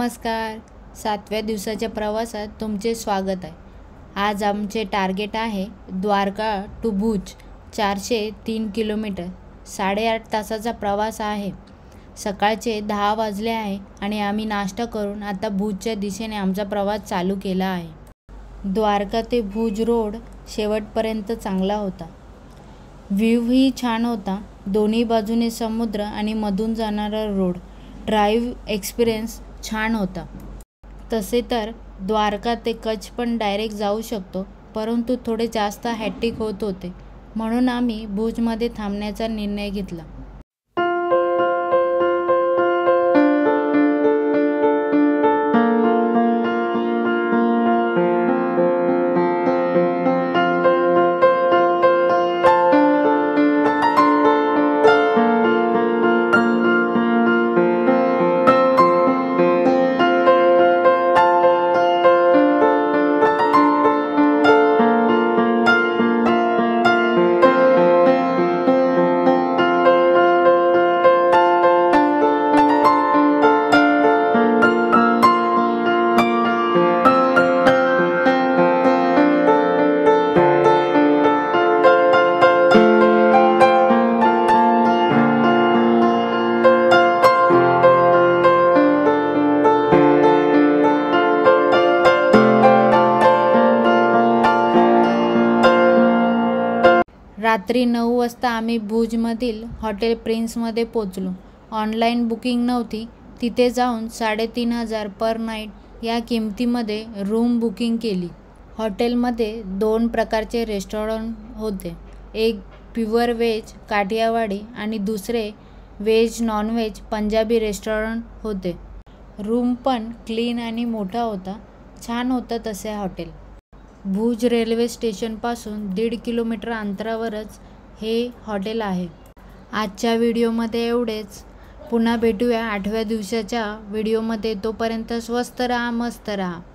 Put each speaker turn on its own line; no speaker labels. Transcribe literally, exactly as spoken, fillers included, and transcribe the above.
नमस्कार. सातव्या दिवसाच्या प्रवासात तुमचे स्वागत आहे. आज आमचे टार्गेट आहे द्वारका टू भुज. चारशे तीन किलोमीटर, साडेआठ तासाचा प्रवास आहे. सकाळचे दहा वाजले आहे आणि आम्ही नाश्ता करून आता भुजच्या दिशेने आमचा प्रवास चालू केला आहे. द्वारका ते भुज रोड शेवटपर्यंत चांगला होता. व्ह्यूही छान होता. दोन्ही बाजूने समुद्र आणि मधून जाणारा रोड. ड्राईव्ह एक्सपिरियन्स छान होता. तसे तर द्वारका ते कच्छ पण डायरेक्ट जाऊ शकतो, परंतु थोडे जास्त हॅट्रिक होत होते, म्हणून आम्ही भुजमध्ये थांबण्याचा निर्णय घेतला. रात्री नऊ वाजता आम्ही भुजमधील हॉटेल प्रिन्समध्ये पोचलो. ऑनलाईन बुकिंग नव्हती. तिथे जाऊन साडेतीन हजार पर नाईट या किमतीमध्ये रूम बुकिंग केली. हॉटेलमध्ये दोन प्रकारचे रेस्टॉरंट होते. एक प्युअर व्हेज काठियावाडी आणि दुसरे व्हेज नॉनव्हेज पंजाबी रेस्टॉरंट होते. रूम पण क्लीन आणि मोठा होता. छान होतं तसे हॉटेल. भुज रेल्वे स्टेशनपासून दीड किलोमीटर अंतरावरच हे हॉटेल आहे. आजच्या व्हिडिओमध्ये एवढेच. पुन्हा भेटूया आठव्या दिवसाच्या व्हिडिओमध्ये. तोपर्यंत स्वस्त राहा, मस्त राहा.